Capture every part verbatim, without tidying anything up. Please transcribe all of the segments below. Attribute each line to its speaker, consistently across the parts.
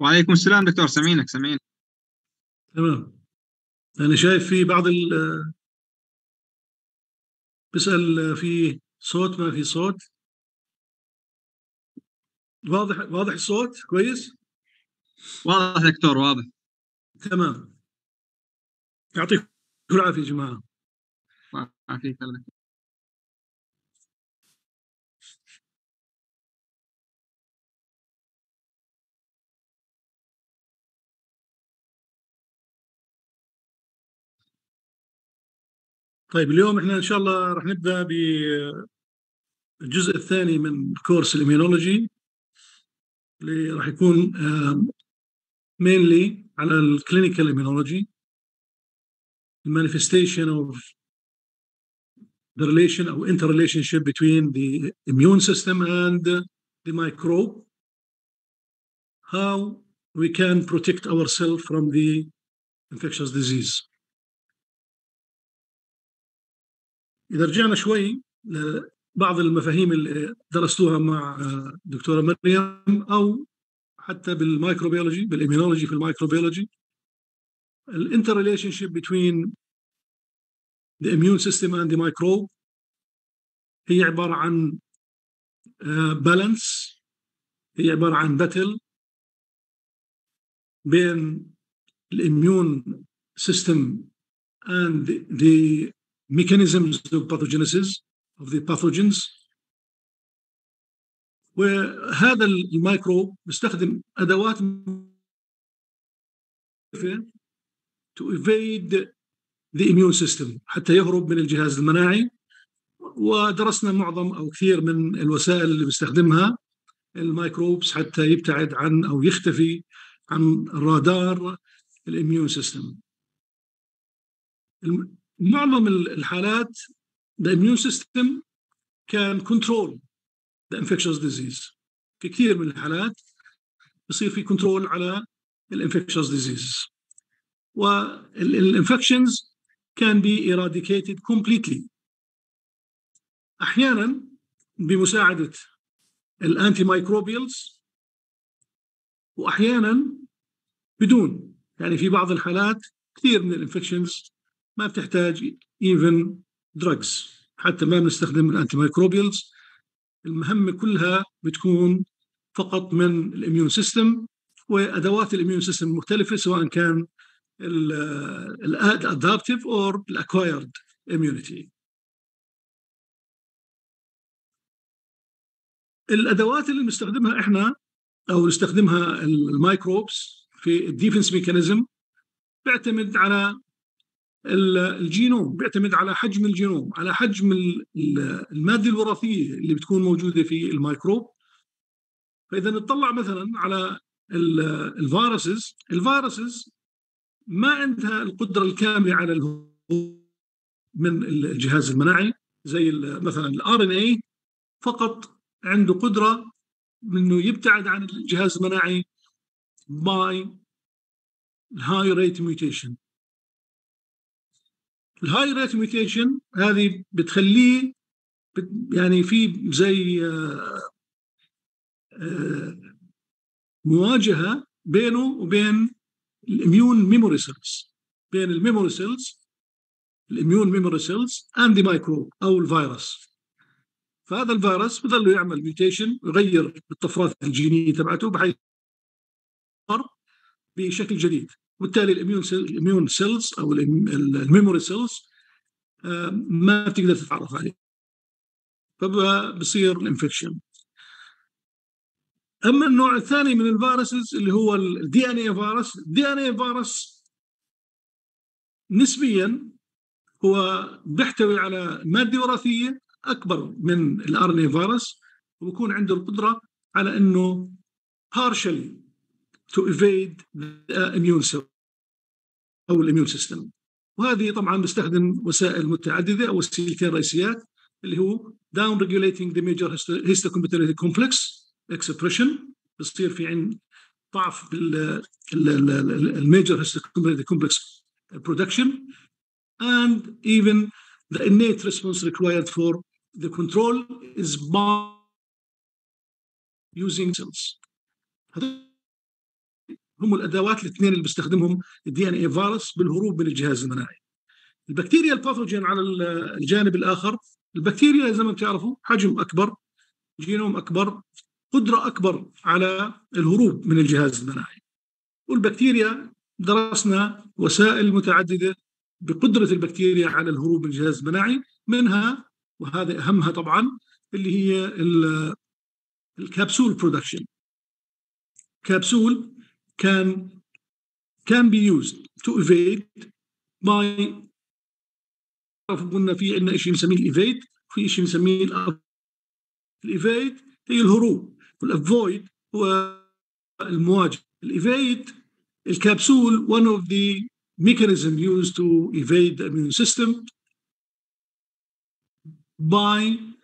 Speaker 1: وعليكم السلام دكتور، سامعينك سامعين.
Speaker 2: تمام. أنا شايف في بعض ال بسأل في صوت، ما في صوت. واضح واضح الصوت كويس؟
Speaker 1: واضح دكتور، واضح.
Speaker 2: تمام. يعطيكم العافية يا جماعة.
Speaker 1: عافيك الله دكتور.
Speaker 2: طيب اليوم احنا إن شاء الله راح نبدأ بالجزء الثاني من كورس الإيميونولوجي اللي راح يكون mainly على الكلينيكال إيميونولوجي، manifestation of the relation or interrelationship between the immune system and the microbe, how we can protect ourselves from the infectious disease. إذا رجعنا شوي لبعض المفاهيم اللي درستوها مع دكتورة مريم أو حتى بالمايكروبيولوجي، بالإيميونولوجي في المايكروبيولوجي، الانترريليشنشيب between the immune system and the microbe هي عبارة عن بالانس، هي عبارة عن باتل بين الاميون سيستم and the mechanisms of pathogenesis of the pathogens. وهذا الميكروب بيستخدم أدوات to evade the immune system حتى يهرب من الجهاز المناعي. ودرسنا معظم أو كثير من الوسائل اللي بيستخدمها الميكروبس حتى يبتعد عن أو يختفي عن رادار الاميون سيستم. معظم الحالات the immune system can control the infectious disease. في كثير من الحالات بصير في كنترول على الانفكشوس disease، والانفكشنز can be eradicated completely، أحيانا بمساعدة الانتي مايكروبيالز وأحيانا بدون. يعني في بعض الحالات كثير من الانفكشنز ما بتحتاج even drugs، حتى ما بنستخدم الانتي مايكروبيالز، المهمة كلها بتكون فقط من الاميون سيستم وأدوات الاميون سيستم المختلفة، سواء كان الادابتيف or الacquired immunity. الأدوات اللي بنستخدمها إحنا أو نستخدمها الميكروبس في الديفنس ميكانيزم بيعتمد على الجينوم، بيعتمد على حجم الجينوم، على حجم المادة الوراثية اللي بتكون موجودة في الميكروب. فإذا نطلع مثلا على الفيروسز، الفيروسز ما عندها القدرة الكاملة على الهروب من الجهاز المناعي، زي مثلا الار ان اي فقط عنده قدرة انه يبتعد عن الجهاز المناعي by high rate mutation. الهاي ريت ميوتيشن هذه بتخليه يعني في زي مواجهة بينه وبين الاميون ميموري سيلز، بين الميموري سيلز الاميون ميموري سيلز اند مايكروب او الفيروس. فهذا الفيروس بضل يعمل ميوتيشن ويغير الطفرات الجينية تبعته بحيث بشكل جديد، وبالتالي الاميون الاميون سيلز او الميموري سيلز ما بتقدر تتعرف عليه، فبصير الانفكشن. اما النوع الثاني من الفيروسز اللي هو الدي ان اي فيروس، الدي ان اي فيروس نسبيا هو بيحتوي على ماده وراثيه اكبر من الار ان اي فيروس، وبكون عنده القدره على انه partially to evade the immune cell او الاميون سيستم. وهذه طبعا بستخدم وسائل متعدده او وسيلتين رئيسيات، اللي هو down regulating the major histocompatibility complex expression، بصير في عند ضعف بالميجر histocompatibility complex production and even the innate response required for the control is by using cells. هم الادوات الاثنين اللي بيستخدمهم الدي ان اي فيروس بالهروب من الجهاز المناعي. البكتيريا الباثوجين على الجانب الاخر، البكتيريا زي ما بتعرفوا حجم اكبر، جينوم اكبر، قدره اكبر على الهروب من الجهاز المناعي. والبكتيريا درسنا وسائل متعدده بقدره البكتيريا على الهروب من الجهاز المناعي، منها وهذا اهمها طبعا اللي هي الكبسول برودكشن. كبسول كان can be used to evade by، قلنا في عندنا شيء نسميه الايفيد، في شيء نسميه الايفيد هي الهروب، والافويد هو المواجهه. الايفيد الكبسول one of the mechanism used to evade the immune system by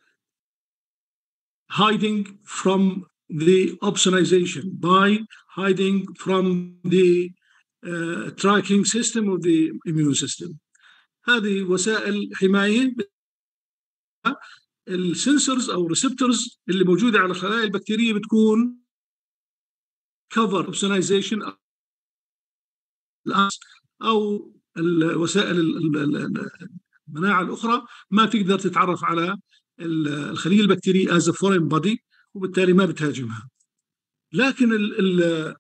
Speaker 2: hiding from the opsonization, by hiding from the uh, tracking system of the immune system. هذه وسائل حماية. السنسورز أو ريسبتورز اللي موجودة على الخلايا البكتيرية بتكون cover opsonization أو الوسائل المناعة الأخرى ما تقدر تتعرف على الخلية البكتيرية as a foreign body، وبالتالي ما بتهاجمها. لكن ال ال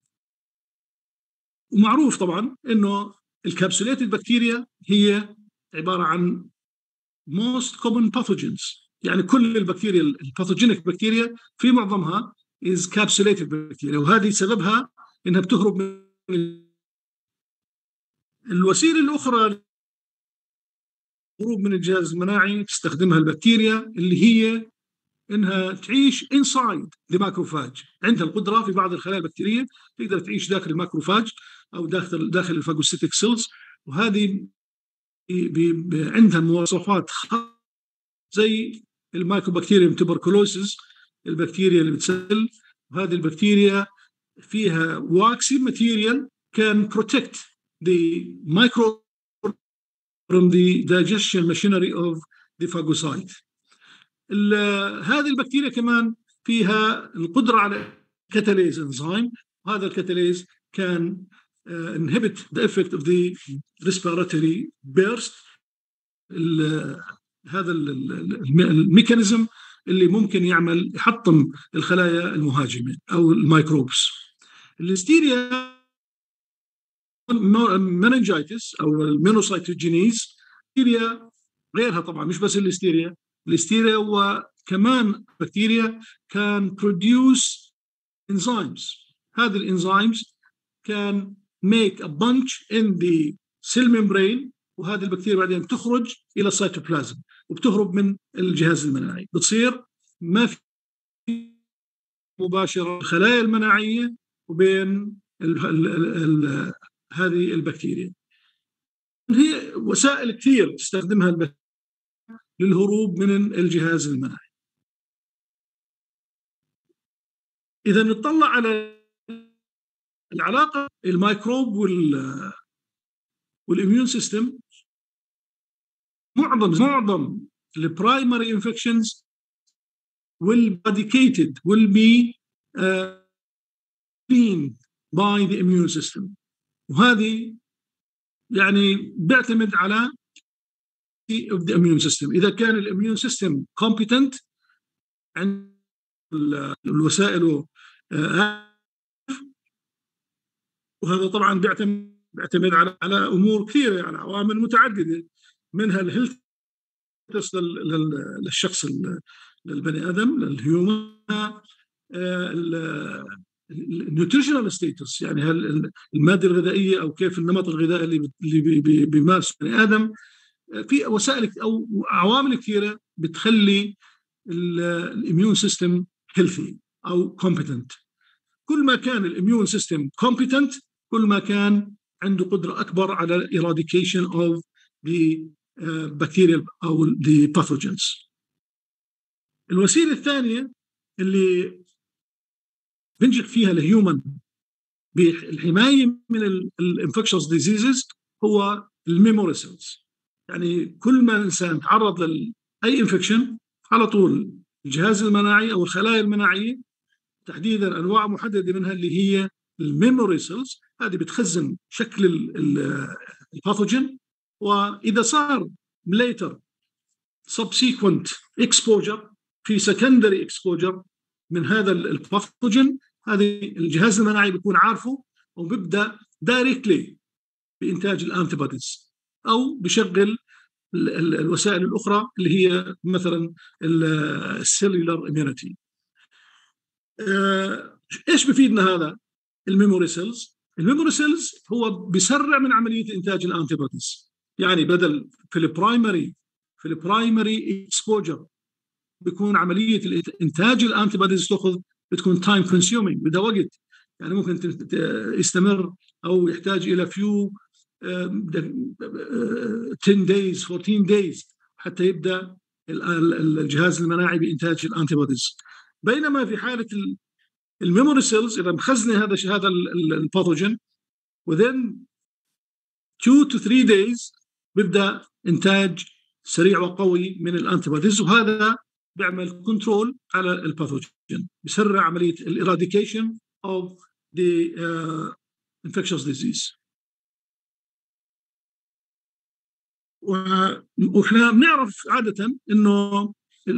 Speaker 2: ومعروف طبعا إنه الكبسولات البكتيريا هي عبارة عن most common pathogens، يعني كل البكتيريا الباثوجينيك بكتيريا في معظمها is capsulated بكتيريا، وهذه سببها إنها بتهرب من الوسيلة الأخرى هروب من الجهاز المناعي تستخدمها البكتيريا اللي هي إنها تعيش inside the macrophage. عندها القدرة في بعض الخلايا البكتيرية تقدر تعيش داخل الماكروفاج أو داخل داخل الفاجوسيتيك سيلز، وهذه عندها مواصفات زي المايكوبكتيريوم تبركلوسيس، البكتيريا اللي بتسل. وهذه البكتيريا فيها واكسي ماتيريال can protect the micro from the digestion machinery of the phagocyte. هذه البكتيريا كمان فيها القدرة على كاتاليز انزيم، وهذا الكاتاليز can uh, inhibit the effect of the respiratory burst. هذا الميكانيزم اللي ممكن يعمل يحطم الخلايا المهاجمة أو الميكروبس. الليستيريا مننجايتس أو المينوسايتوجينيز، الليستيريا غيرها طبعا، مش بس الليستيريا، الليستيريا وكمان بكتيريا can produce enzymes. هذه الانزيمز can make a bunch in the cell membrane، وهذه البكتيريا بعدين تخرج إلى السيتوبلازم وبتهرب من الجهاز المناعي. بتصير ما في مباشرة الخلايا المناعية وبين ال ال ال هذه البكتيريا. هي وسائل كثير تستخدمها البكتيريا للهروب من الجهاز المناعي. إذا نطلع على العلاقة الميكروب وال والإميون سيستم، معظم معظم البرايمري انفكشنز will be dedicated will be uh, seen by the immune system. وهذه يعني بيعتمد على of the immune system. إذا كان الإميون سيستم competent عند الوسائل، وهذا طبعا بيعتمد بيعتمد على على امور كثيره، على عوامل متعدده، منها الهيلث للشخص للبني ادم للهيومن، النيوتريشنال ستيتس يعني هل الماده الغذائيه او كيف النمط الغذائي اللي اللي بيمارسه البني ادم. في وسائل او عوامل كثيره بتخلي الاميون سيستم هيلثي او كومبتنت. كل ما كان الاميون سيستم كومبتنت كل ما كان عنده قدرة أكبر على eradication of the uh, bacterial أو the pathogens. الوسيلة الثانية اللي بنجح فيها الهيومن بالحماية من الانفكشوس ديزيزز هو الميموري سيلز. يعني كل ما الإنسان تعرض لأي انفكشن على طول الجهاز المناعي أو الخلايا المناعية، تحديدا أنواع محددة منها اللي هي الميموري سيلز، هذه بتخزن شكل الباثوجين، واذا صار later subsequent exposure في secondary exposure من هذا الباثوجين، هذه الجهاز المناعي بيكون عارفه وبيبدا دايركتلي بإنتاج الأنتيبوديز، أو بشغل الوسائل الأخرى اللي هي مثلا السيلولار إميونيتي. إيش بفيدنا هذا الميموري سيلز؟ الميموري سيلز هو بيسرع من عملية إنتاج الأنتيبوديز، يعني بدل في البرايمري في البرايمري اكسبوجر بيكون عملية إنتاج الأنتيبوديز تأخذ بتكون تايم كونسيومينج، بدها وقت، يعني ممكن يستمر أو يحتاج إلى فيو ten days fourteen days حتى يبدأ الجهاز المناعي بإنتاج الأنتيبوديز. بينما في حالة الميموري سيلز إذا مخزنة هذا هذا الباثوجين within two to three days بيبدأ إنتاج سريع وقوي من الأنتيبوديز، وهذا بيعمل كنترول على الباثوجين، بيسرع عملية الإراديكيشن of the uh, infectious disease. وإحنا بنعرف عادة إنه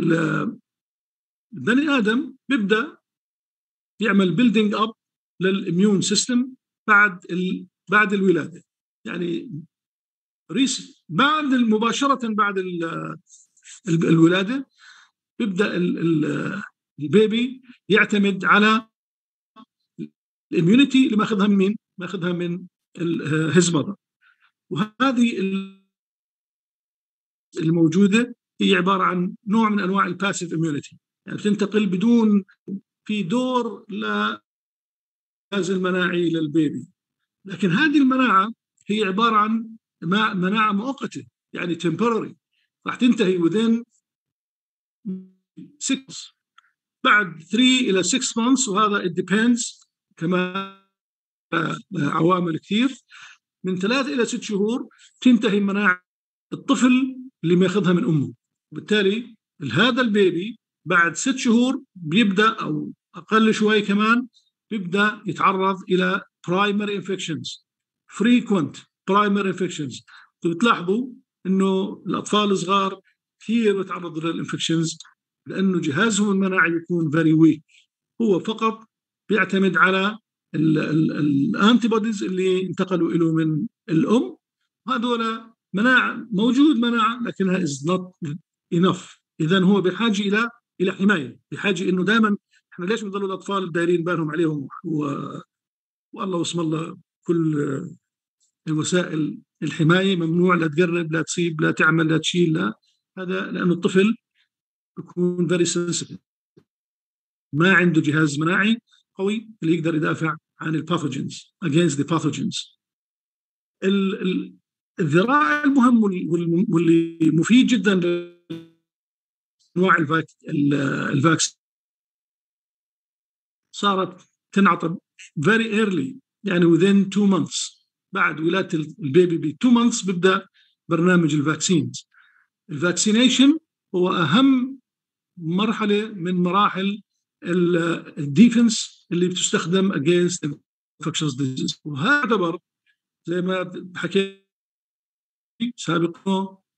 Speaker 2: البني آدم بيبدأ يعمل building up للإميون سيستم بعد ال... بعد الولادة، يعني ريس بعد مباشرة بعد ال... الولادة بيبدأ ال... ال... البيبي يعتمد على الإميونيتي اللي ماخذها من مين؟ ماخذها من his mother، وهذه الموجودة هي عبارة عن نوع من أنواع الباسيف إميونيتي، يعني بتنتقل بدون في دور للجهاز المناعي للبيبي. لكن هذه المناعة هي عبارة عن مناعة مؤقتة، يعني temporary، راح تنتهي within six بعد three إلى six months، وهذا it depends كما عوامل كثير. من ثلاثة إلى ست شهور تنتهي مناعة الطفل اللي ماخذها من أمه، وبالتالي هذا البيبي بعد ست شهور بيبدأ أو أقل شوي كمان بيبدأ يتعرض إلى primary infections frequent primary infections. بتلاحظوا إنه الأطفال الصغار كثير بتعرضوا للإنفكشنز لأنه جهازهم المناعي يكون very weak، هو فقط بيعتمد على الأنتيبوديز اللي انتقلوا إليه من الأم، هذول مناعة موجود مناعة لكنها is not enough. إذن هو بحاجة إلى إلى حماية، بحاجة إنه دائما إحنا ليش بنضلوا الأطفال دايرين بالهم عليهم و... والله واسم الله كل الوسائل الحماية ممنوع، لا تقرب لا تصيب لا تعمل لا تشيل لا، هذا لأنه الطفل يكون very sensitive، ما عنده جهاز مناعي قوي اللي يقدر يدافع عن الباثوجينز against the pathogens. الذراع المهم واللي مفيد جدا لأنواع الفاكس صارت تنعطى very early، يعني within two months بعد ولادة البيبي ب two months بيبدأ برنامج الفاكسينز. الفاكسينيشن هو أهم مرحلة من مراحل الديفنس اللي بتستخدم against infectious disease، وهذا يعتبر زي ما حكيت سابقا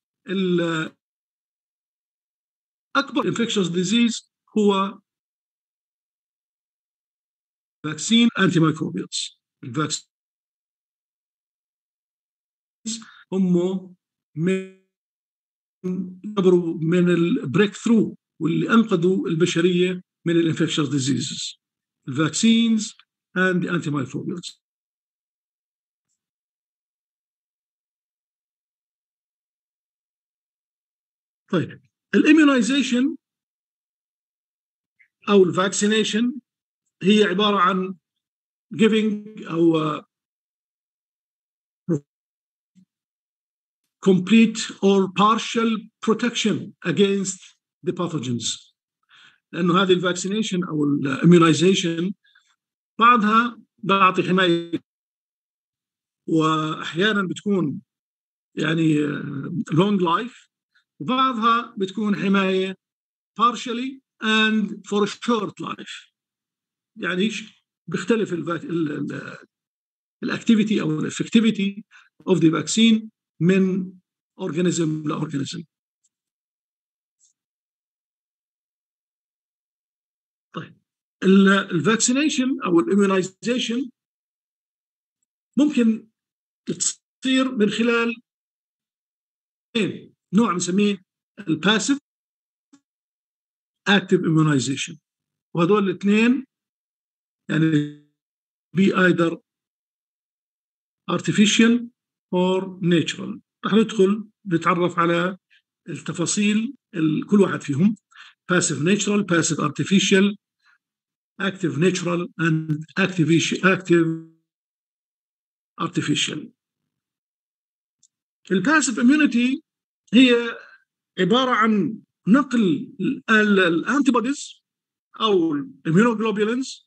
Speaker 2: أكبر infectious disease هو vaccine antimicrobials. الفاكسين هم من من البريك ثرو واللي أنقذوا البشرية من الانفكشنز ديزيزز، الفاكسينز and the antimicrobials. طيب الاميونيزيشن أو الفاكسينيشن هي عبارة عن giving أو complete or partial protection against the pathogens، لأنه هذه الفاكسينيشن أو الاميونيزيشن بعضها بعطي حماية وأحيانا بتكون يعني long life، وبعضها بتكون حماية partially and for a short life، يعني بيختلف الاكتيفيتي او الافكتيفيتي اوف ذا فاكسين من اورجانيزم لاورجانيزم. طيب الفاكسينيشن او الاميونايزيشن ممكن تصير من خلال نوع بنسميه الباسيف اكتيف اميونايزيشن، وهذول الاثنين يعني بي ايذر artificial or natural. رح ندخل نتعرف على التفاصيل كل واحد فيهم. passive natural, passive artificial, active natural and active active artificial. الباسيف immunity هي عبارة عن نقل الانتيبوديز أو الاميونوجلوبولينز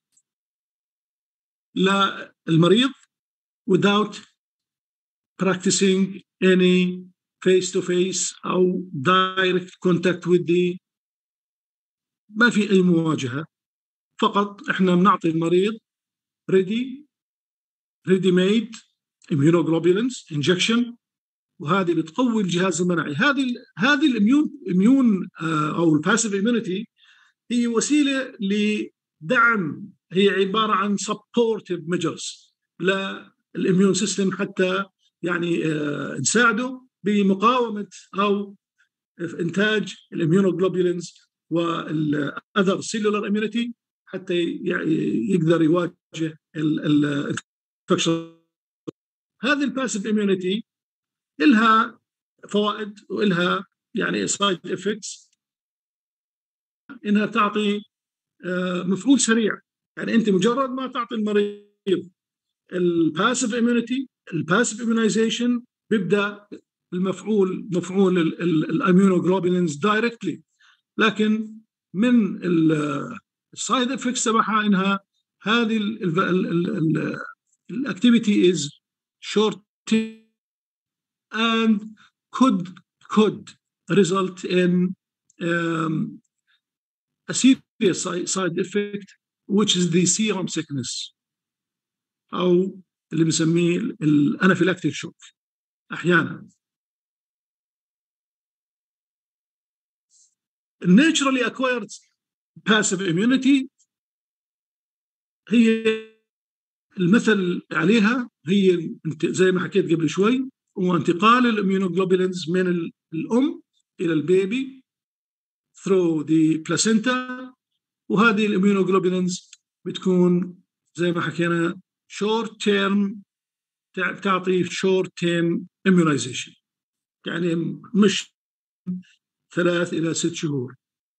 Speaker 2: للمريض without practicing any face-to-face أو direct contact with the ما في أي مواجهة، فقط إحنا بنعطي المريض ready ready made immunoglobulins injection، وهذه بتقوي الجهاز المناعي. هذه هذه الاميون اميون او الباسيف immunity هي وسيله لدعم، هي عباره عن supportive measures للاميون سيستم حتى يعني نساعده بمقاومه او انتاج الاميونوجلوبولينز والاذر سيلولار اميونيتي حتى يقدر يواجه الانفكشن. هذه الباسيف اميونيتي إلها فوائد وإلها يعني سايد افكتس، إنها تعطي مفعول سريع. يعني أنت مجرد ما تعطي المريض الباسيف اميونيتي الباسيف اميونايزيشن بيبدأ المفعول مفعول الاميونوجلوبولينز دايركتلي، لكن من السايد افكتس تبعها إنها هذه الاكتيفيتي از شورت and could could result in um, a serious side effect which is the serum sickness أو اللي بنسميه الانافيلاكتيك شوك أحيانا. naturally acquired passive immunity هي المثل عليها هي زي ما حكيت قبل شوي، هو انتقال الاميونوجلوبولينز من الأم إلى البيبي through the placenta، وهذه الاميونوجلوبولينز بتكون زي ما حكينا short term، تعطي short term immunization يعني مش ثلاث إلى ست شهور.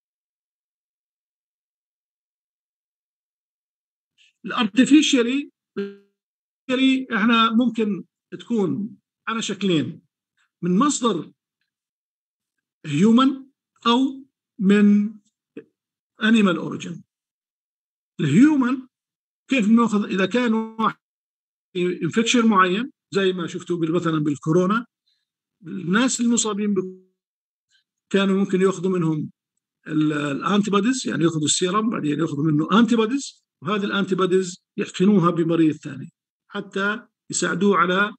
Speaker 2: الارتفيشيالي احنا ممكن تكون على شكلين، من مصدر human أو من animal origin. الهيومن كيف نأخذ؟ إذا كان واحد انفكشن معين زي ما شفتوا مثلا بالكورونا، الناس المصابين كانوا ممكن يأخذوا منهم الانتيبوديز، يعني يأخذوا السيرم بعدين يأخذوا منه انتيبوديز، وهذه الانتيبوديز يحقنوها بمريض ثاني حتى يساعدوه على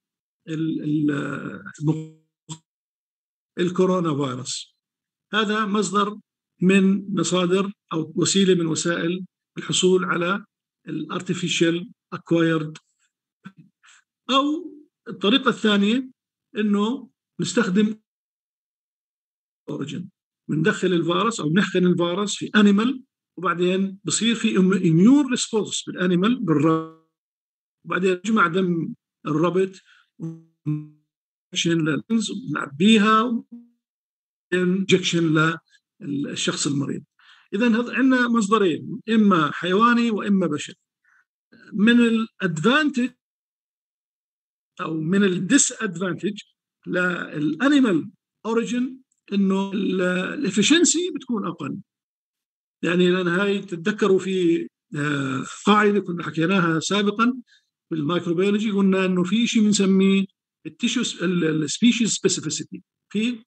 Speaker 2: الكورونا فيروس. هذا مصدر من مصادر أو وسيلة من وسائل الحصول على الارتفيشال اكوايرد. أو الطريقة الثانية إنه نستخدم أوريجين، بندخل الفيروس أو نحقن الفيروس في أنيمال، وبعدين بصير في إميون ريسبونس بالأنيمال بالرب، وبعدين يجمع دم الربط ونعبيها انجكشن للشخص المريض. إذا عندنا مصدرين، إما حيواني وإما بشري. من الادفانتج أو من الديس ادفانتج للانيمال اوريجين إنه الافشنسي بتكون أقل. يعني لأن هاي تتذكروا في قاعدة كنا حكيناها سابقا في الميكروبيولوجي، قلنا إنه في شيء بنسميه التيشوس السبيشيز سبيسيفيسيتي، في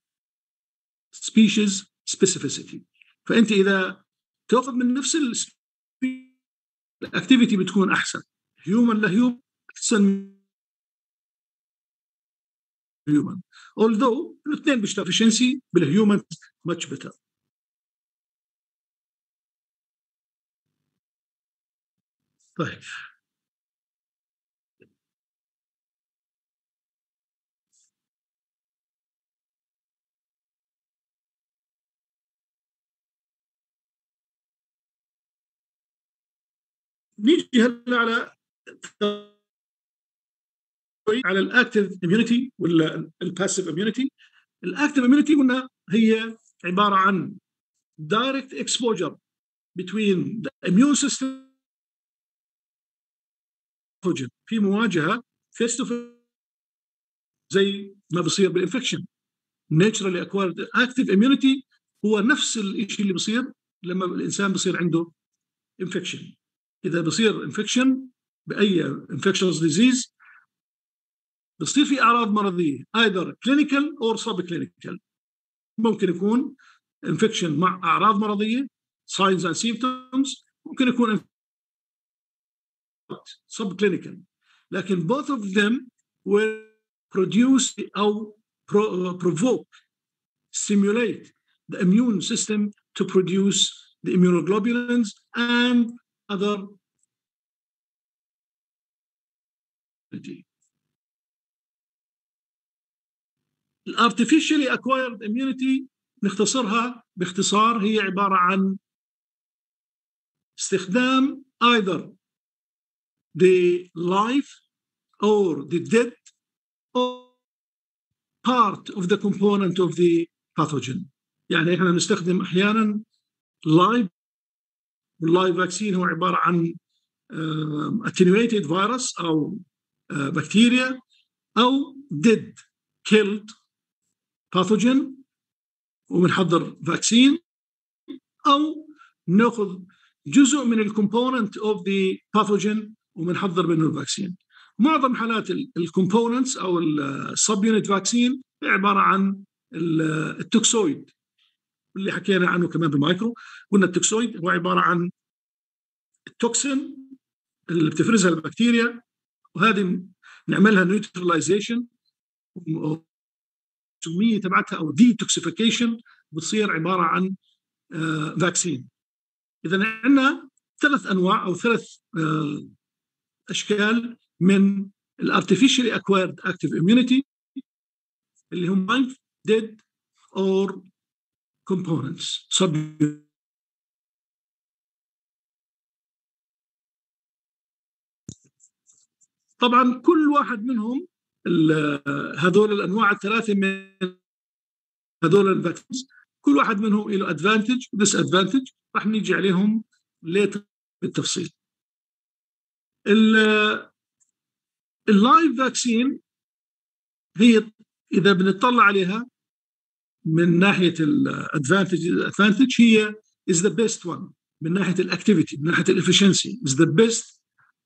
Speaker 2: سبيشيز سبيسيفيسيتي. فأنت إذا تأخذ من نفس السبيشيز الاكتيفيتي بتكون احسن. هيومن لهيومن احسن من هيومن، although الاثنين بيشتغلوا efficiency بالهيومن much better. طيب نيجي هلا على على الاكتيف اميونيتي ولا الباسيف اميونيتي. الاكتيف اميونيتي قلنا هي عباره عن direct exposure between the immune system في مواجهه فيس تو فيس زي ما بصير بالانفكشن. naturally acquired active immunity هو نفس الشيء اللي بصير لما الانسان بصير عنده انفكشن. اذا بصير انفكشن باي infectious disease بصير في اعراض مرضيه either clinical or subclinical. ممكن يكون انفكشن مع اعراض مرضيه signs and symptoms، ممكن يكون subclinical، لكن both of them will produce او provoke stimulate the immune system to produce the immunoglobulins and other الارتفيشالي acquired immunity نختصرها باختصار هي عبارة عن استخدام either the live or the dead or part of the component of the pathogen. يعني احنا نستخدم احيانا live، واللايف فاكسين هو عبارة عن attenuated virus او بكتيريا او dead killed pathogen وبنحضر فاكسين، او ناخذ جزء من الكومبوننت اوف ذا باثوجين وبنحضر منه الفاكسين. معظم حالات الكومبوننتس او السب يونت فاكسين عباره عن التوكسويد اللي حكينا عنه كمان بالمايكرو. قلنا التوكسويد هو عباره عن التوكسين اللي بتفرزها البكتيريا، وهذه نعملها نيوتراليزيشن السميه تبعتها او ديتوكسيفيكيشن، بتصير عباره عن آه فاكسين. اذا عندنا ثلاث انواع او ثلاث آه اشكال من الارتفيشالي اكوايرد اكتيف اميونيتي اللي هم live dead or components sub. طبعا كل واحد منهم هذول الانواع الثلاثه من هذول الفاكسينز كل واحد منهم له ادفانتج وديس ادفانتج، راح نيجي عليهم ليتر بالتفصيل. اللايف فاكسين هي اذا بنطلع عليها من ناحيه الادفانتج الادفانتج هي is the best one من ناحيه الاكتيفيتي، من ناحيه الافشنسي is the best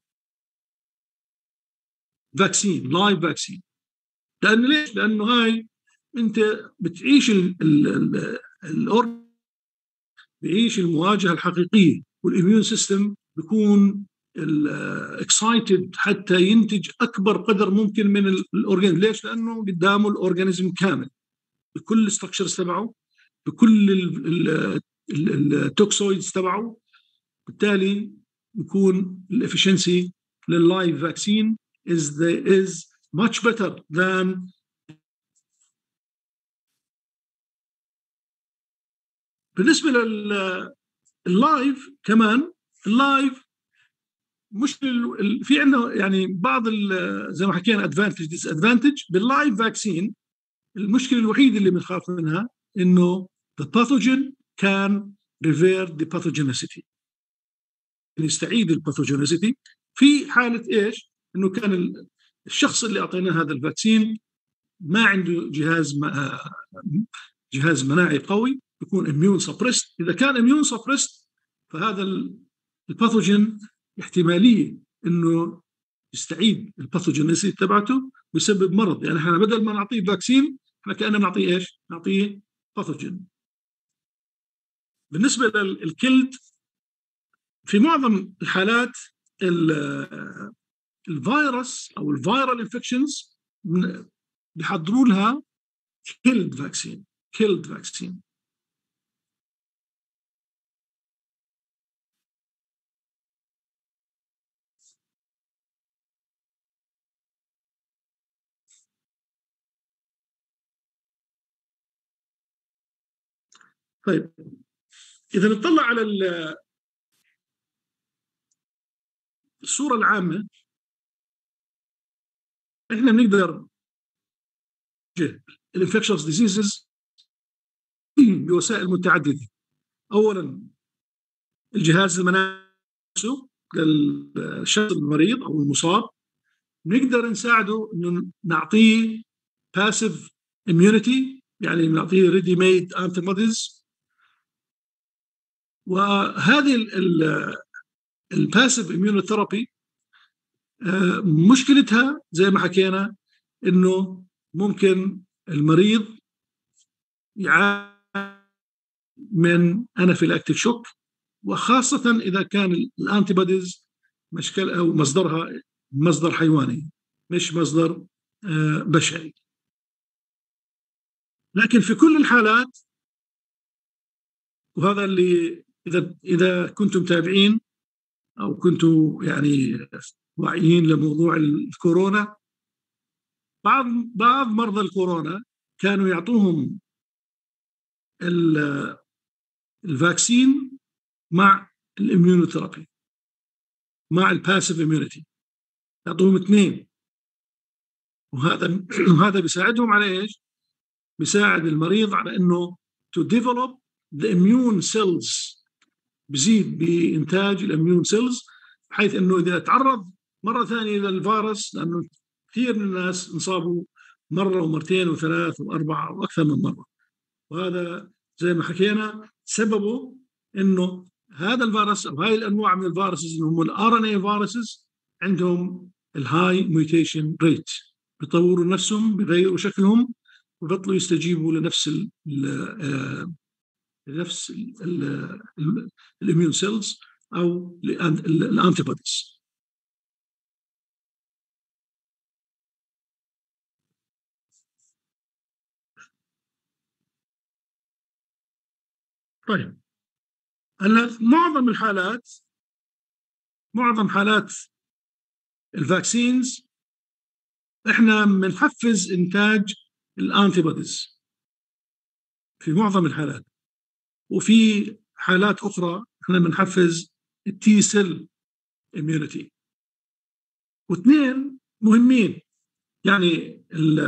Speaker 2: فاكسين لايف فاكسين. لانه ليش؟ لانه هاي انت بتعيش الأورجن بيعيش المواجهه الحقيقيه، والاميون سيستم بيكون اكسايتد حتى ينتج اكبر قدر ممكن من الاورجانيزم. ليش؟ لانه قدامه الاورجانيزم كامل بكل الستركشرز تبعه، بكل التوكسويدز تبعه، بالتالي بيكون الافشنسي لللايف فاكسين is the is much better than. بالنسبه لللايف كمان، اللايف مش في عندنا يعني بعض زي ما حكينا ادفانتج ديس ادفانتج باللايف فاكسين. المشكله الوحيده اللي بنخاف منها انه the pathogen can revert the pathogenicity، يستعيد الباثوجينيسيتي في حاله ايش؟ انه كان الشخص اللي اعطيناه هذا الفاكسين ما عنده جهاز جهاز مناعي قوي، يكون اميون سبريست. اذا كان اميون سبريست فهذا الباثوجين احتماليه انه يستعيد الباثوجينيسيتي تبعته ويسبب مرض. يعني احنا بدل ما نعطيه فاكسين احنا كأننا نعطيه ايش؟ نعطيه باثوجين. بالنسبه للكيلد في معظم الحالات الفيروس او الفيرال انفكشنز بيحضروا لها كيلد فاكسين كيلد فاكسين طيب اذا نطلع على الصوره العامه، احنا بنقدر الانفكشنز ديزيزز بوسائل متعدده. اولا الجهاز المناعي نفسه للشخص المريض او المصاب نقدر نساعده انه نعطيه باسيف اميونيتي، يعني نعطيه ريدي ميد انتي بوديز. وهذه الباسيف اميونوثيرابي مشكلتها زي ما حكينا انه ممكن المريض يعاني من انافيلاكتيك شوك، وخاصه اذا كان الانتي بوديز مشكل او مصدرها مصدر حيواني مش مصدر بشري. لكن في كل الحالات، وهذا اللي اذا اذا كنتم متابعين او كنتم يعني واعيين لموضوع الكورونا، بعض بعض مرضى الكورونا كانوا يعطوهم الفاكسين مع الاميونوثيرابي مع الباسيف اميونيتي، يعطوهم اثنين. وهذا وهذا بيساعدهم على ايش؟ بيساعد المريض على انه to develop the immune cells، بزيد بإنتاج الاميون سيلز، بحيث انه اذا تعرض مره ثانيه للفيروس، لانه كثير من الناس انصابوا مره ومرتين وثلاث واربعه واكثر من مره، وهذا زي ما حكينا سببه انه هذا الفيروس او هاي الانواع من الفيروسز اللي هم الار ان اي فيروسز عندهم الهاي ميوتيشن ريت، بيطوروا نفسهم بيغيروا شكلهم وبيطلوا يستجيبوا لنفس ال لنفس الاميون سيلز او الانتي بوديز. طيب هلا معظم الحالات معظم حالات الفاكسينز احنا بنحفز انتاج الانتي بوديز في معظم الحالات، وفي حالات اخرى احنا بنحفز التي سيل اميونيتي. واثنين مهمين، يعني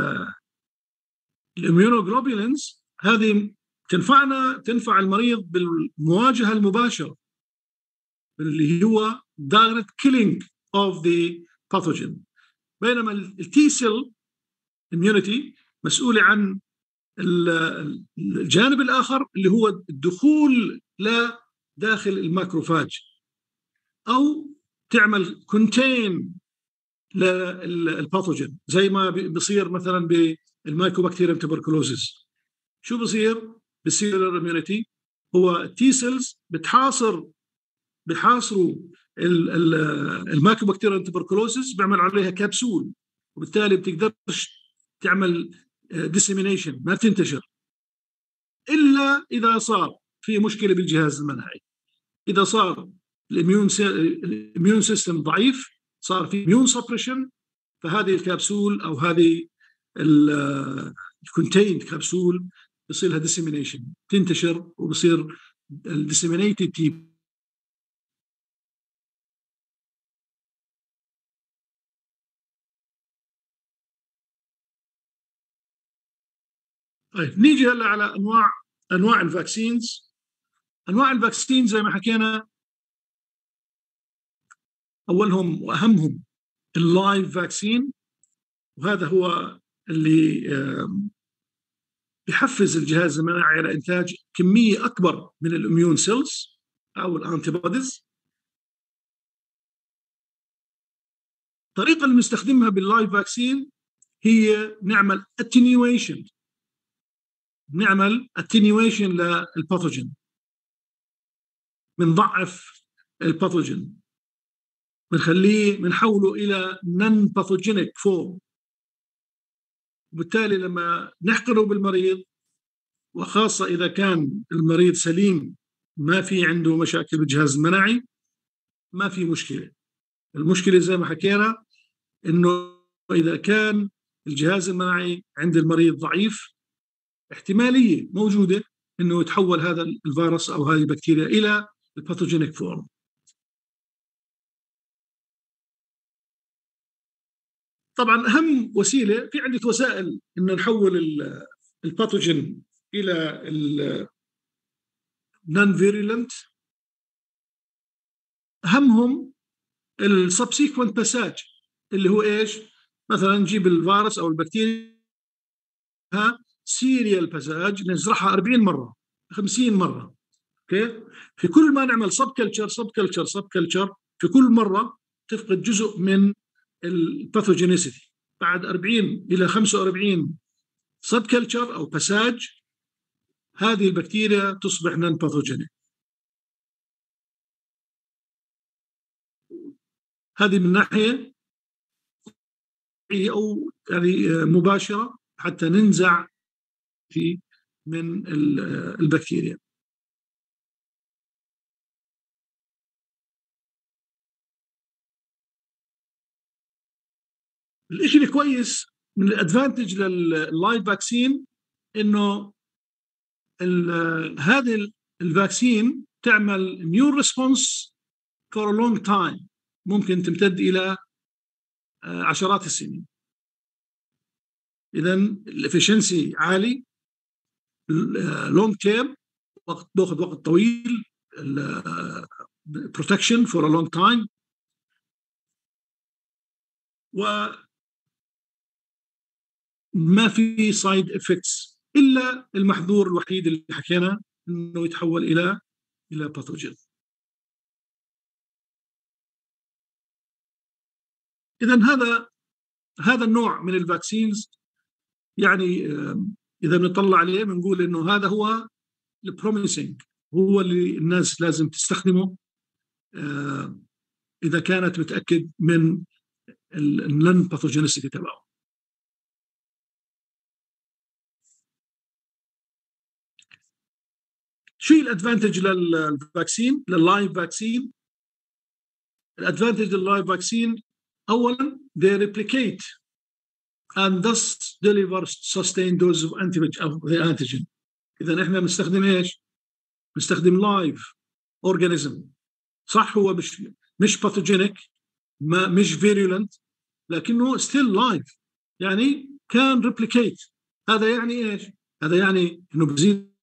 Speaker 2: الاميونوجلوبولينز هذه تنفعنا تنفع المريض بالمواجهه المباشره اللي هو direct killing of the pathogen، بينما التي سيل اميونيتي مسؤوله عن الجانب الاخر اللي هو الدخول لا داخل الماكروفاج، او تعمل كونتين للباثوجين، زي ما بيصير مثلا بالمايكوبكتيريم تبركلوزيس. شو بصير بالسيلولر اميونيتي؟ هو التي سيلز بتحاصر بحاصروا المايكوبكتيريم تبركلوزيس، بيعمل عليها كبسول، وبالتالي بتقدرش تعمل ديسيمينيشن، ما تنتشر الا اذا صار في مشكله بالجهاز المناعي. اذا صار الاميون الاميون سيستم ضعيف، صار في اميون سبريشن، فهذه الكبسول او هذه الكونتيند كبسول بصير لها ديسيمينيشن، تنتشر وبصير الديسيمينيتد تي. طيب نيجي هلا على انواع انواع الفاكسينز. انواع الفاكسين زي ما حكينا، اولهم واهمهم اللايف فاكسين، وهذا هو اللي بيحفز الجهاز المناعي على انتاج كميه اكبر من الاميون سيلز او الانتي بوديز. الطريقه اللي بنستخدمها باللايف فاكسين هي نعمل اتنيويشن نعمل اتنيويشن للباثوجين، بنضعف الباثوجين، بنخليه بنحوله الى نون باثوجينيك فورم. وبالتالي لما نحقنه بالمريض، وخاصه اذا كان المريض سليم ما في عنده مشاكل بالجهاز المناعي، ما في مشكله. المشكله زي ما حكينا انه اذا كان الجهاز المناعي عند المريض ضعيف، احتماليه موجوده انه يتحول هذا الفيروس او هذه البكتيريا الى الباثوجينيك فورم. طبعا اهم وسيله، في عده وسائل ان نحول الباثوجين الى النون فيرولنت. اهمهم السبسيكونت باساج، اللي هو ايش؟ مثلا نجيب الفيروس او البكتيريا سيريال باساج، نزرعها أربعين مره خمسين مره. اوكي، في كل ما نعمل سب كلتشر سب كلتشر سب كلتشر، في كل مره تفقد جزء من الباثوجينيسيتي. بعد أربعين الى خمسة وأربعين سب كلتشر او باساج، هذه البكتيريا تصبح نون باثوجينيك. هذه من ناحيه او يعني مباشره حتى ننزع في من البكتيريا. الشيء الكويس من الادفانتج لللايف فاكسين انه هذه الفاكسين تعمل immune response for a long time، ممكن تمتد الى عشرات السنين. اذا الافشنسي عالي، لونج تيرم، وقت باخذ وقت طويل، protection for a long time. وما في سايد افكتس الا المحظور الوحيد اللي حكينا انه يتحول الى الى باثوجين. اذا هذا هذا النوع من الفاكسينز، يعني اذا بنطلع عليه بنقول انه هذا هو البروميسنج، هو اللي الناس لازم تستخدمه اذا كانت متاكد من النون باثوجينيسيتي تبعه. شو الادفانتج للفاكسين، لللايف فاكسين؟ الادفانتج لللايف فاكسين اولا they replicate and thus deliver sustained dose of the antigen. اذا احنا بنستخدم ايش؟ بنستخدم لايف اورجانيزم، صح هو مش مش باثوجينيك، ما مش فيرولنت، لكنه ستيل لايف، يعني كان ريبليكيت. هذا يعني ايش؟ هذا يعني انه بزيد،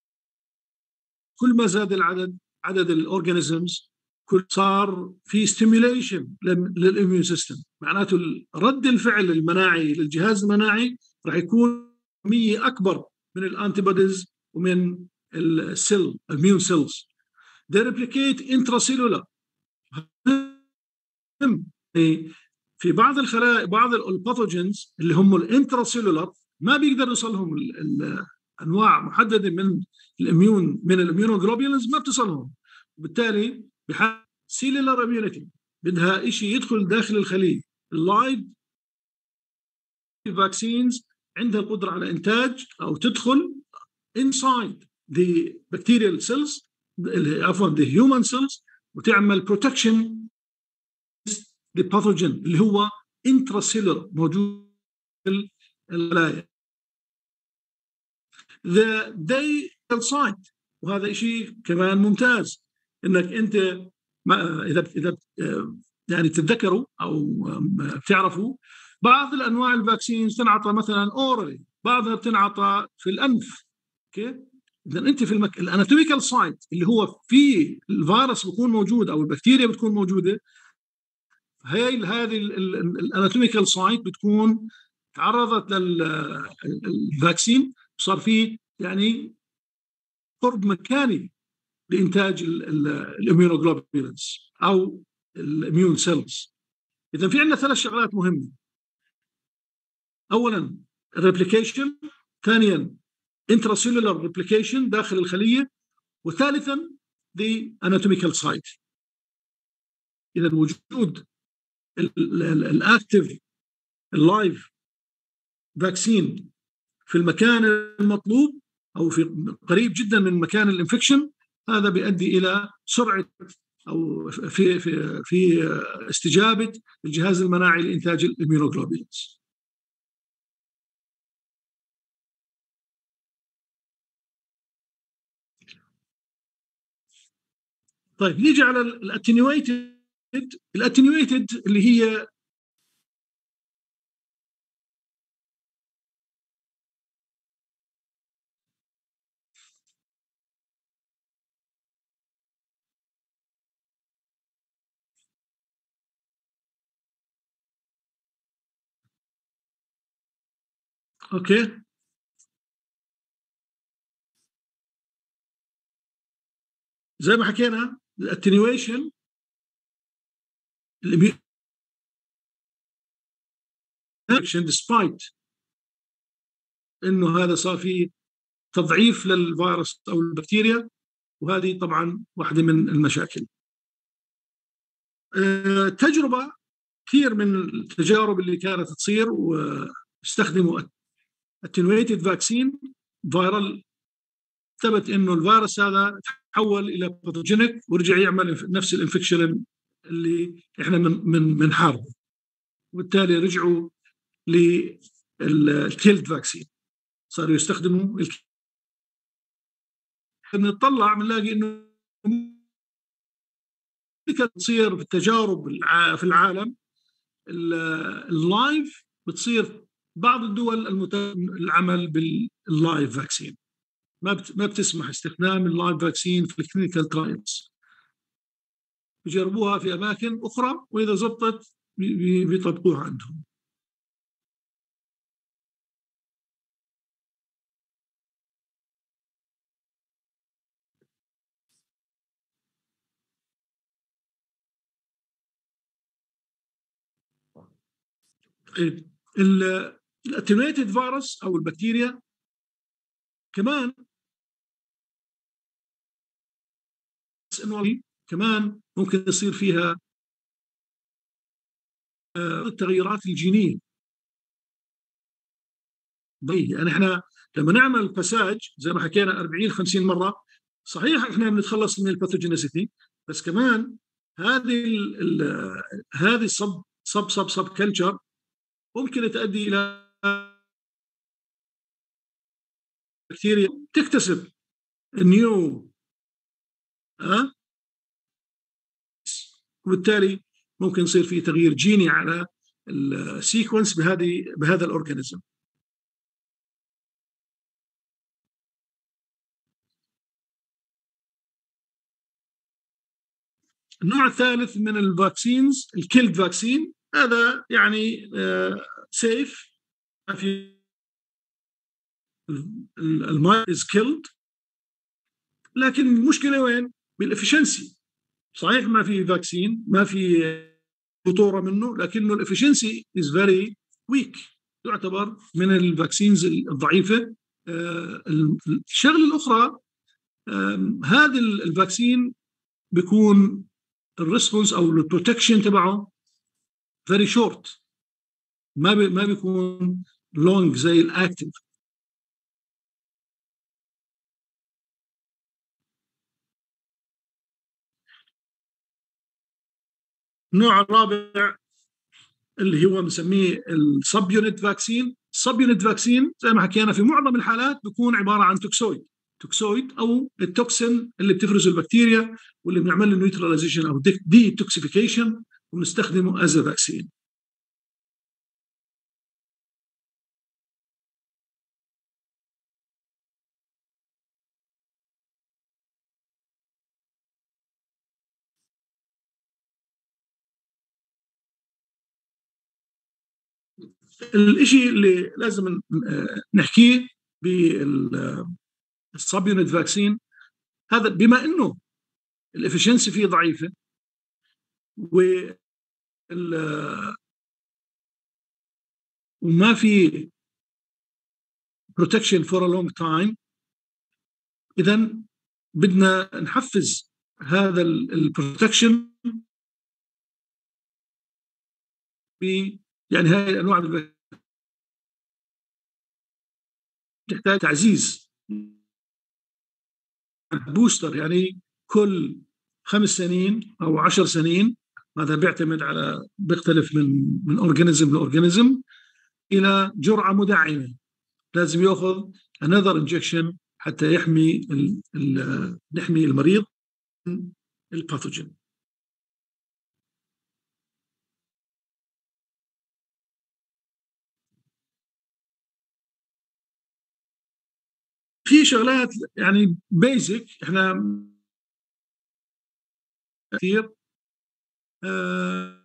Speaker 2: كل ما زاد العدد عدد الاورجانيزمز كل صار في ستيميوليشن للاميون سيستم، معناته رد الفعل المناعي للجهاز المناعي راح يكون كميه اكبر من الانتي بوديز ومن السيل الميون سيلز. they replicate intracellular. في بعض الخلايا بعض الباثوجينز اللي هم الانتراسيلولار ما بيقدر يوصلهم انواع محدده من الاميون من الاميونوجلوبولينز، ما بتصلهم، وبالتالي بحال سيلولار اميونيتي بدها شيء يدخل داخل الخليه. اللايف فاكسينز عندها القدره على انتاج او تدخل inside the bacterial cells، عفوا the human cells، وتعمل protection للباثوجين اللي هو intracellular موجود في الخلايا. the day site، وهذا شيء كمان ممتاز، انك انت ما اذا اذا يعني تتذكروا او بتعرفوا بعض الانواع الفاكسين تنعطى مثلا اورالي، بعضها بتنعطى في الانف. اوكي، اذا انت في المك... الاناتوميكال سايت اللي هو في الفيروس بيكون موجود او البكتيريا بتكون موجوده، هي هذه الاناتوميكال سايت بتكون تعرضت للفاكسين، صار فيه يعني قرب مكاني لانتاج الاميونوجلوبولينز او الاميون سيلز. اذا في عندنا ثلاث شغلات مهمه: اولا الريبليكيشن، ثانيا intracellular replication داخل الخليه، وثالثا the anatomical site. اذا وجود الاكتف اللايف فاكسين في المكان المطلوب او في قريب جدا من مكان الانفكشن، هذا بيؤدي الى سرعه او في في في استجابه الجهاز المناعي لانتاج الاميونوجلوبولينز. طيب نيجي على الاتنيويتد. الاتنيويتد اللي هي اوكي زي ما حكينا الاتنيويشن despite انه هذا صار في تضعيف للفيروس او البكتيريا، وهذه طبعا واحده من المشاكل. أه تجربه كثير من التجارب اللي كانت تصير واستخدموا attenuated vaccine فيرال، ثبت انه الفيروس هذا تحول الى باثوجينيك ورجع يعمل نفس الانفكشن اللي احنا من من بنحاربه، وبالتالي رجعوا للكيلد فاكسين، صاروا يستخدموا الك... بنطلع بنلاقي انه كانت تصير في التجارب في العالم اللايف بتصير بعض الدول المت... العمل باللايف فاكسين ما بت... ما بتسمح استخدام اللايف فاكسين في الكلينيكال ترايلز، بيجربوها في اماكن اخرى واذا زبطت بي... بيطبقوها عندهم. الاتنويتد فيروس او البكتيريا كمان انه كمان ممكن يصير فيها التغيرات الجينيه. يعني احنا لما نعمل باساج زي ما حكينا أربعين خمسين مره، صحيح احنا بنتخلص من الباثوجينيسيتي، بس كمان هذه ال ال هذه الصب صب صب صب كلتشر ممكن تؤدي الى بكتيريا تكتسب نيو أه؟ وبالتالي ممكن يصير في تغيير جيني على السيكونس بهذه بهذا الاورجانيزم. النوع الثالث من الفاكسينز الكيلد فاكسين، هذا يعني سيف، ما في الماي از كيلد، لكن المشكله وين؟ بالافشنسي. صحيح ما في فاكسين، ما في خطوره منه، لكنه الافشنسي از فيري ويك، يعتبر من الفاكسينز الضعيفه. الشغله الاخرى هذا الفاكسين بيكون الريسبونس او البروتكشن تبعه فيري شورت، ما بي ما بيكون لونج زي الاكتف. النوع الرابع اللي هو بنسميه السب يونت فاكسين. السب يونت فاكسين زي ما حكينا في معظم الحالات بيكون عباره عن توكسويد توكسويد او التوكسين اللي بتفرزه البكتيريا واللي بنعمل له نيوتراليزيشن او دي توكسيفيكيشن وبنستخدمه از فاكسين. الشيء اللي لازم نحكيه بالسب يونت فاكسين هذا، بما انه الافشنسي فيه ضعيفه و وما في بروتكشن فور ا لونج تايم، اذا بدنا نحفز هذا البروتكشن يعني هاي الانواع تحتاج تعزيز بوستر، يعني كل خمس سنين او عشر سنين، هذا بيعتمد على بيختلف من من اورجانيزم لاورجانيزم، الى جرعه مدعمه لازم ياخذ another injection حتى يحمي ال ال نحمي المريض من الباثوجين. في شغلات يعني بيزك احنا كثير، آه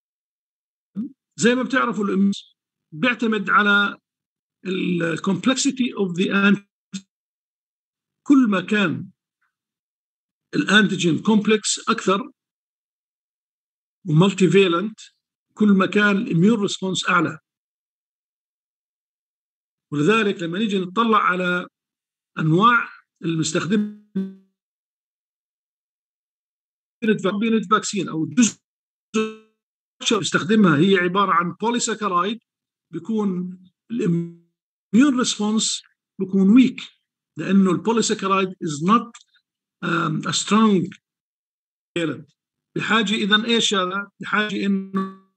Speaker 2: زي ما بتعرفوا الاميون بيعتمد على الكومبلكسيتي اوف ذا انتيجين. كل ما كان الانتيجين كومبلكس اكثر ومالتي فيلنت، كل ما كان الاميون ريسبونس اعلى. ولذلك لما نيجي نطلع على انواع المستخدم بينت فاكسين او الجزء يستخدمها هي عباره عن بوليساكرايد، بيكون الاميون ريسبونس بيكون ويك، لانه البوليساكرايد از نوت ا سترونج فالنت. بحاجه اذا ايش هذا؟ بحاجه انه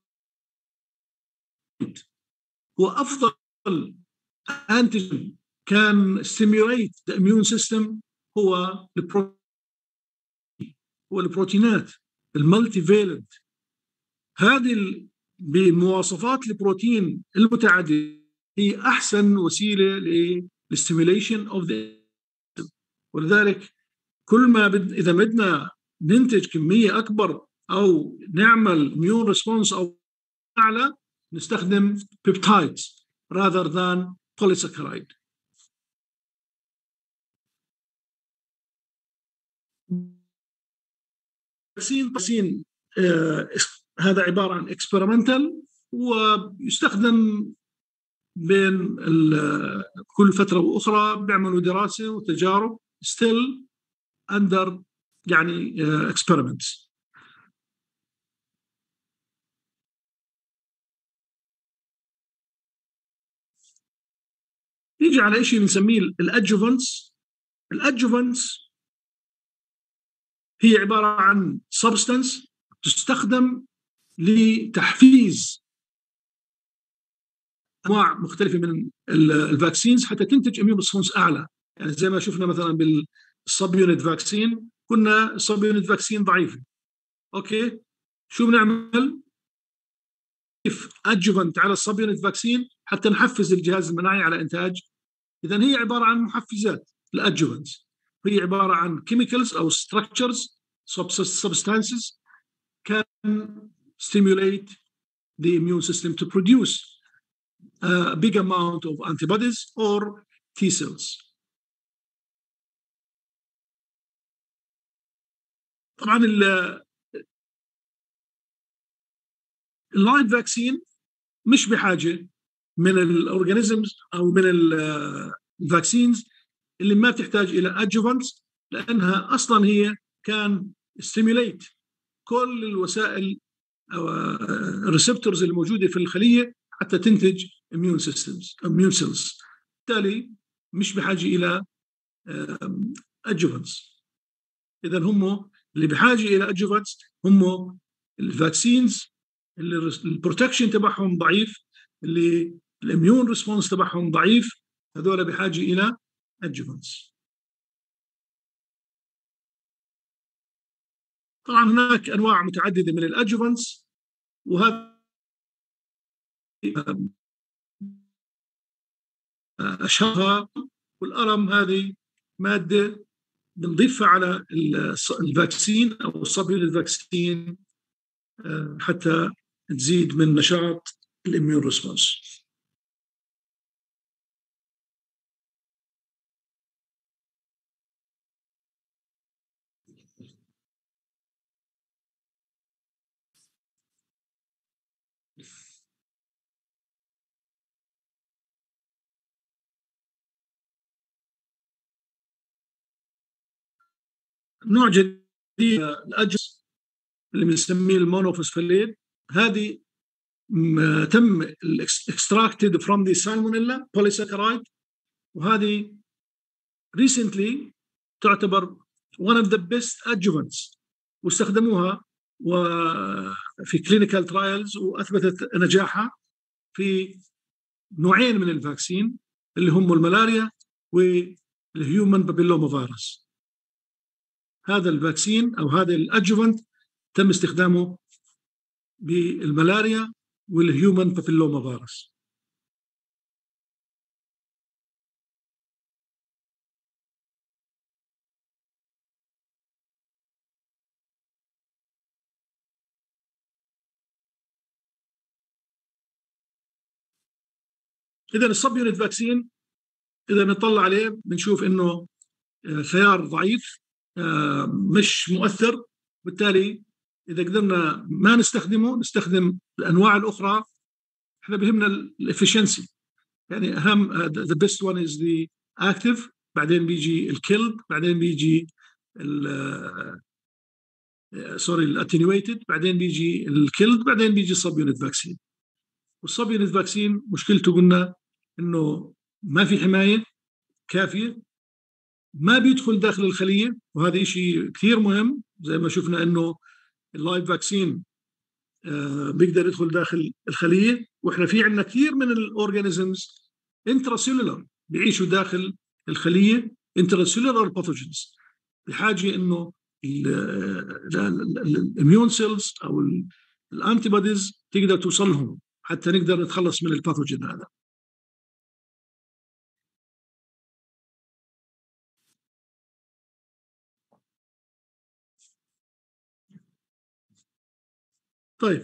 Speaker 2: هو افضل انتيجين كان ستيميوليت ذا اميون سيستم هو البروتين، هو البروتينات المالتي فالنت. هذه بمواصفات البروتين المتعدده هي احسن وسيله للستيميوليشن اوف ذا. ولذلك كل ما بد اذا بدنا ننتج كميه اكبر او نعمل اميون ريسبونس او اعلى، نستخدم بيبتايدز rather than polysaccharide. فاكسين آه هذا عباره عن اكسبيرمنتال، ويستخدم بين كل فتره واخرى بيعملوا دراسه وتجارب ستيل اندر يعني اكسبيرمنتس. يجي على شيء بنسميه الادجوفنتس. الادجوفنتس هي عباره عن سبستانس تستخدم لتحفيز انواع مختلفه من الفاكسينز حتى تنتج اميون ريسبونس اعلى. يعني زي ما شفنا مثلا بالسب يونت فاكسين، كنا السب يونت فاكسين ضعيفه، اوكي شو بنعمل؟ كيف ادجوفنت على السب يونت فاكسين حتى نحفز الجهاز المناعي على انتاج. اذا هي عباره عن محفزات. الادجوفنت هي عباره عن كيميكالز او ستراكشرز substances can stimulate the immune system to produce a big amount of antibodies or T cells. طبعا اللايف فاكسين مش بحاجه من الاورجانيزمز او من الفاكسينز اللي ما بتحتاج الى ادجوفنتس، لانها اصلا هي كان ستيميوليت كل الوسائل او الريسبتورز الموجوده في الخليه حتى تنتج اميون سيستمز اميون سيلز، بالتالي مش بحاجه الى ادجوفنتس. اذا هم اللي بحاجه الى ادجوفنتس هم الفاكسينز اللي البروتكشن تبعهم ضعيف، اللي الاميون ريسبونس تبعهم ضعيف، هذول بحاجه الى ادجوفنتس. طبعا هناك انواع متعدده من الادجوفنتس، وهذا اشهرها والارم. هذه ماده بنضيفها على الفاكسين او الصبي للفاكسين حتى تزيد من نشاط الاميون ريسبونس. نوع جديد الأجهزة اللي بنسميه المونوفوسفوليد، هذه تم extracted from the salmonella polysaccharide، وهذه recently تعتبر one of the best adjuvants، واستخدموها وفي clinical trials وأثبتت نجاحها في نوعين من الفاكسين اللي هم الملاريا والهيومن بابيلوما فيروس. هذا الفاكسين أو هذا الأدجوفنت تم استخدامه بالملاريا والهيومن بابيلوما فيروس. إذا السب يونت فاكسين إذا بنطلع عليه بنشوف إنه خيار ضعيف مش مؤثر، بالتالي إذا قدرنا ما نستخدمه نستخدم الأنواع الأخرى. إحنا بهمنا الإفشنسي، يعني أهم the best one is the active، بعدين بيجي الكيلد، بعدين بيجي ال سوري الاتنيويتد، بعدين بيجي الكيلد، بعدين بيجي السب يونت فاكسين. والسب يونت فاكسين مشكلته قلنا إنه ما في حماية كافية، ما بيدخل داخل الخلية، وهذا شيء كثير مهم. زي ما شفنا إنه اللايف فاكسين آه بيقدر يدخل داخل الخلية، وإحنا في عندنا كثير من الأورجانيزمز انتراسيلولر بيعيشوا داخل الخلية، انتراسيلولر باثوجينز، بحاجة إنه الاميون سيلز أو الانتي بوديز تقدر توصلهم حتى نقدر نتخلص من الباثوجين هذا. طيب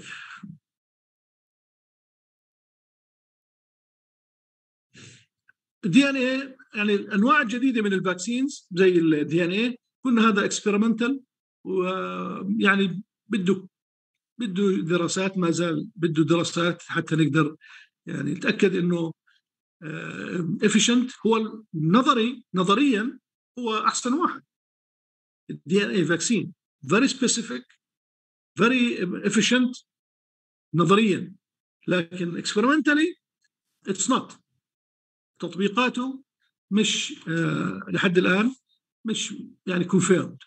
Speaker 2: الدي ان اي، يعني الانواع الجديده من الفاكسينز زي الدي ان اي كنا هذا اكسبيرمنتال، ويعني بده بده دراسات، ما زال بده دراسات حتى نقدر يعني نتاكد انه افيشنت. هو النظري نظريا هو احسن واحد الدي ان اي فاكسين، very specific very efficient نظريا، لكن experimentally it's not. تطبيقاته مش آه لحد الآن مش يعني confirmed.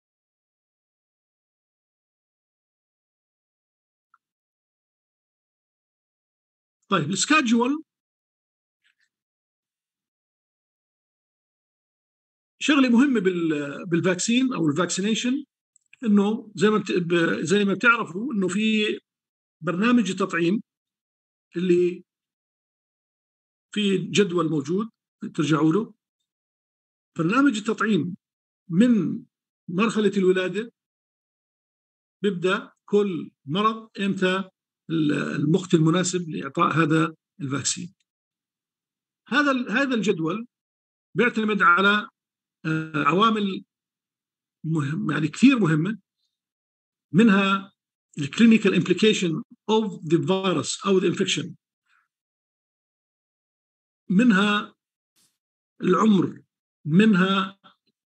Speaker 2: طيب السكادجول شغله مهمه بالفاكسين او الفاكسينيشن، انه زي ما زي ما بتعرفوا انه في برنامج التطعيم اللي في جدول موجود ترجعوا له. برنامج التطعيم من مرحله الولاده بيبدا كل مرض امتى الوقت المناسب لاعطاء هذا الفاكسين. هذا هذا الجدول بيعتمد على عوامل مهم يعني كثير مهمه، منها الكلينيكال امبليكيشن اوف ذا فيروس او ذا انفكشن، منها العمر، منها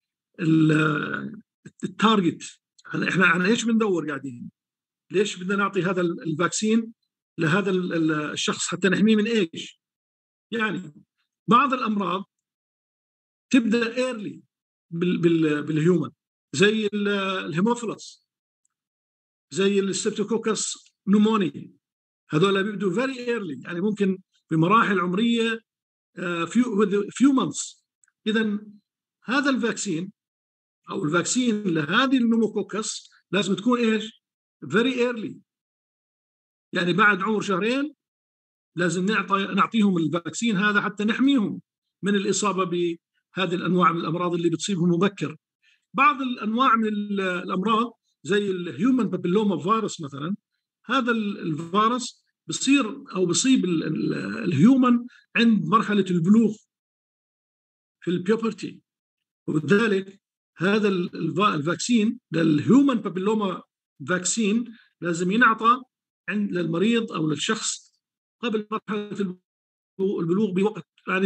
Speaker 2: التارجت. احنا على ايش بندور قاعدين؟ ليش بدنا نعطي هذا الفاكسين لهذا الشخص؟ حتى نحميه من ايش؟ يعني بعض الامراض تبدا ايرلي بالهيومن، زي الهيموفيلس، زي الستريبتوكوكس نموني، هذول بيبدوا فيري ايرلي، يعني ممكن بمراحل عمريه فيو فيو مانثس. اذا هذا الفاكسين او الفاكسين لهذه النموكوكس لازم تكون ايش؟ فيري ايرلي، يعني بعد عمر شهرين لازم نعطي نعطيهم الفاكسين هذا حتى نحميهم من الاصابه بهذه الانواع من الامراض اللي بتصيبهم مبكر. بعض الانواع من الامراض زي الهيومن بابيلوما فيروس مثلا، هذا الفيروس بصير او بصيب الهيومن عند مرحله البلوغ في البيوبرتي، وبذلك هذا الفاكسين للهيومن بابيلوما فاكسين لازم ينعطى عند للمريض او للشخص قبل مرحله البلوغ بوقت يعني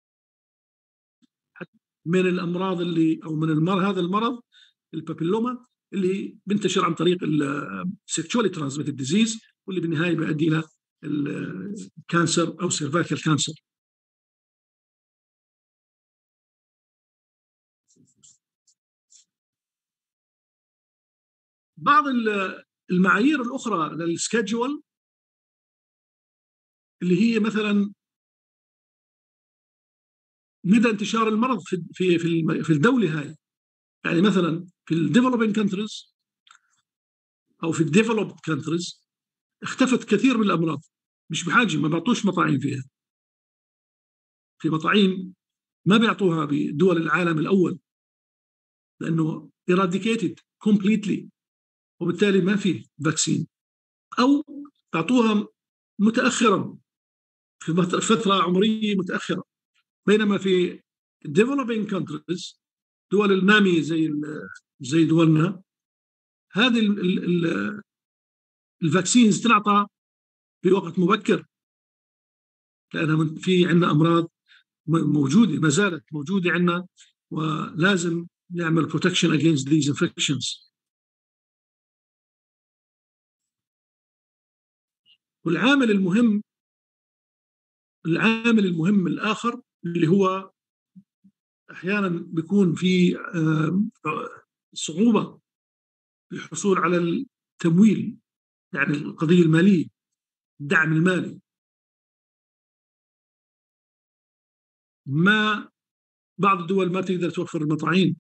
Speaker 2: من الامراض اللي او من المرض هذا المرض البابيلوما اللي بنتشر عن طريق السكشوالي ترانسميتد ديزيز، واللي بالنهايه بيؤدي الى الكانسر أو سيرفايكال كانسر. بعض المعايير الأخرى للسكادجول اللي هي مثلا مدى انتشار المرض في في في في الدولة هاي. يعني مثلا في الديفلوبينج كانتريز أو في الديفلوبد كانتريز اختفت كثير من الأمراض، مش بحاجة، ما بيعطوش مطاعيم فيها. في مطاعيم ما بيعطوها بدول العالم الأول لأنه eradicated completely، وبالتالي ما في فاكسين، أو تعطوها متأخرا في فترة عمرية متأخرة. بينما في developing countries دول النامية زي زي دولنا، هذه الفاكسينز تنعطى في وقت مبكر، لأنها في عندنا أمراض موجودة، ما زالت موجودة عندنا، ولازم نعمل protection against these infections. والعامل المهم العامل المهم الآخر اللي هو أحيانا بيكون في صعوبة في الحصول على التمويل، يعني القضية المالية، الدعم المالي. ما بعض الدول ما تقدر توفر المطاعيم.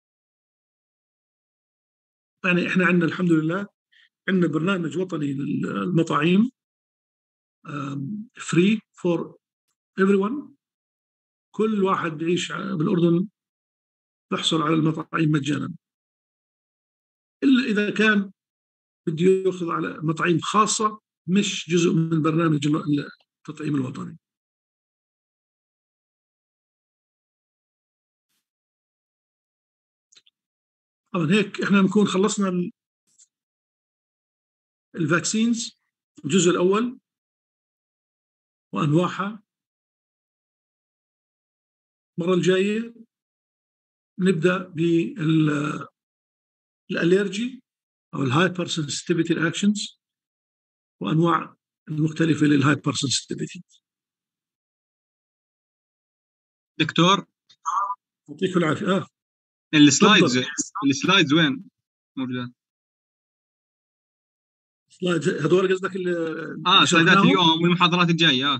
Speaker 2: يعني احنا عندنا الحمد لله عندنا برنامج وطني للمطاعيم فري فور everyone. كل واحد بيعيش بالأردن يحصل على المطاعيم مجانا، إلا إذا كان بده يأخذ على مطاعيم خاصة مش جزء من برنامج التطعيم الوطني. طبعا هيك احنا بنكون خلصنا الفاكسينز الجزء الأول وأنواعها. المرة الجاية نبدأ بالأليرجي أو الهايبر سنسيتيفيتي رياكشنز وأنواع المختلفة للهايبر سنسيتيفيتي.
Speaker 1: دكتور
Speaker 2: يعطيكم العافية. آه.
Speaker 1: السلايدز السلايدز وين موجودة؟
Speaker 2: سلايدز هذول قصدك اللي
Speaker 1: اه سلايدات اليوم والمحاضرات الجاية؟ آه.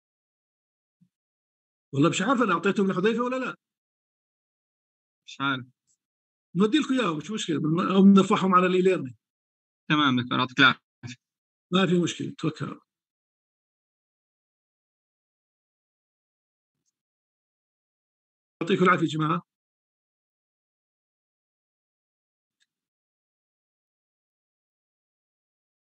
Speaker 2: والله مش عارف أنا أعطيتهم لحذيفة ولا لا،
Speaker 1: مش عارف.
Speaker 2: نودي لكم إياهم مش مشكلة، أو بنرفعهم على الإيليرنينج.
Speaker 1: تمام دكتور، يعطيك العافية.
Speaker 2: ما في مشكلة، توكل. يعطيكم العافية يا جماعة.